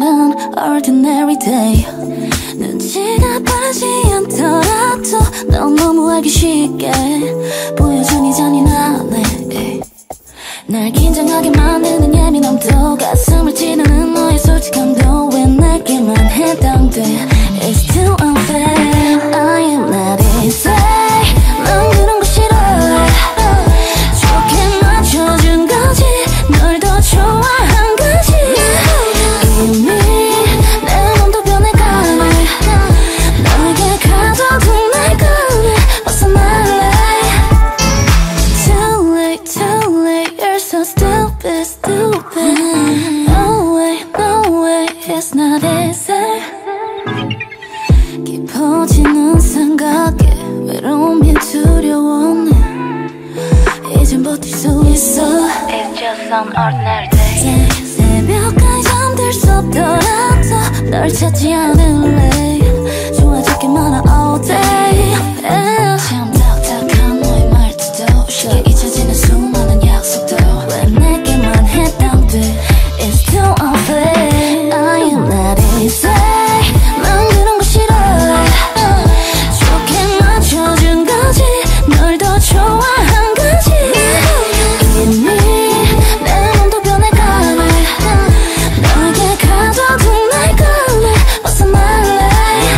오늘은 ordinary day. 눈치가 빠르지 않더라도 넌 너무 알기 쉽게 보여주니 잔인하네. 날 긴장하게 만드는 예민함도 가슴을 찌르는 너의 솔직함도 왜 내게만 해당돼. It's too unfair. I am not easy. 난 그런 거 싫어. 좋게 맞춰준 거지. 널 더 좋아한 거지. 이미 내 몸도 변해가네. 너에게 가둬둔 날 꺼내 벗어날래. Too late, too late. You're so stupid, stupid. No way, no way. It's not easy. 깊어지는 생각에 외로움이 두려워네. 이젠 버틸 수 있어. It's just an ordinary day. 새벽까지 잠들 수 없더라도 널 찾지 않을래. 좋아지기만 한 all day. 참 딱딱한 너의 말투도 쉽게 잊혀지는 수많은 약속도 왜 내게만 해당돼. It's too unfair. I am not easy. 난 그런 거 싫어. 좋게 맞춰준 거지. 널 더 좋아한 거지. 이미 내 몸도 변해가네. 너에게 가둬둔 날 꺼내 벗어날래.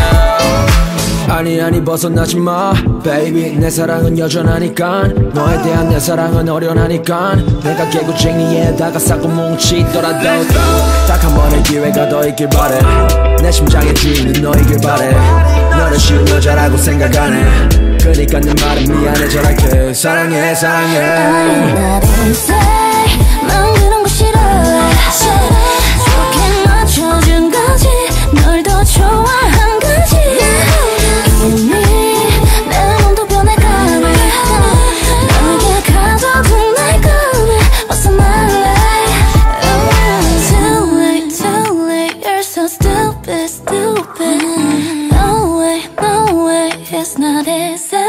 아니 벗어나지 마 baby. 내 사랑은 여전하니까. 너에 대한 내 사랑은 어련하니까. 내가 개구쟁이에다가 싸고 뭉치더라도 딱 한 번의 기회가 더 있길 바래. 내 심장의 주인은 너이길 바래. 너를 쉬운 여자라고 생각하네. 그니까 내 말은 미안해 전할게. 사랑해 사랑해. I am not easy. 난 그런 거 싫어. 좋게 맞춰준 거지. 널 더 좋아한 거지. 이미 내 몸도 변해가네. 너에게 가둬둔 날 꺼내 벗어날래. Too late, too late. You're so stupid, stupid. No way, no way. It's not easy.